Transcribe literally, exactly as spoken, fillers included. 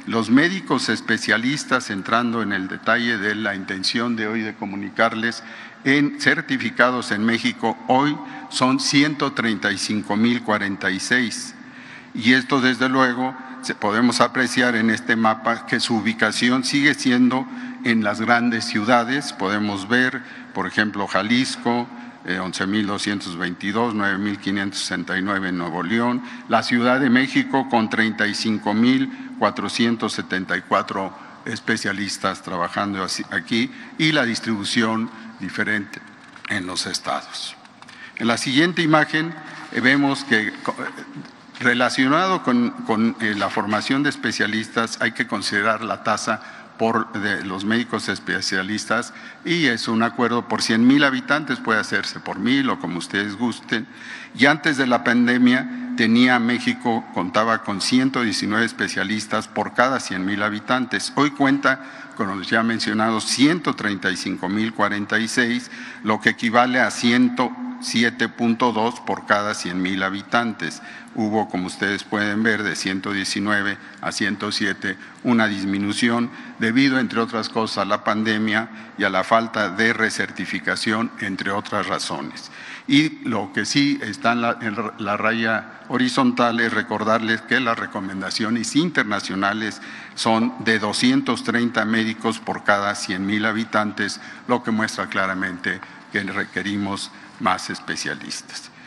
Los médicos especialistas, entrando en el detalle de la intención de hoy de comunicarles, en certificados en México hoy son ciento treinta y cinco mil cuarenta y seis. Y esto, desde luego, podemos apreciar en este mapa que su ubicación sigue siendo en las grandes ciudades. Podemos ver, por ejemplo, Jalisco, eh, once mil doscientos veintidós, nueve mil quinientos sesenta y nueve en Nuevo León, la Ciudad de México con treinta y cinco mil cuatrocientos setenta y cuatro especialistas trabajando aquí, y la distribución diferente en los estados. En la siguiente imagen eh, vemos que relacionado con, con eh, la formación de especialistas hay que considerar la tasa por de los médicos especialistas, y es un acuerdo por cien mil habitantes, puede hacerse por mil o como ustedes gusten. Y antes de la pandemia tenía México, contaba con ciento diecinueve especialistas por cada cien mil habitantes. Hoy cuenta con los ya mencionados ciento treinta y cinco mil cuarenta y seis, lo que equivale a ciento siete punto dos por cada cien mil habitantes. Hubo, como ustedes pueden ver, de ciento diecinueve a ciento siete una disminución debido, entre otras cosas, a la pandemia y a la falta de recertificación, entre otras razones. Y lo que sí está en la, en la raya horizontal es recordarles que las recomendaciones internacionales son de doscientos treinta médicos por cada cien mil habitantes, lo que muestra claramente que requerimos más especialistas.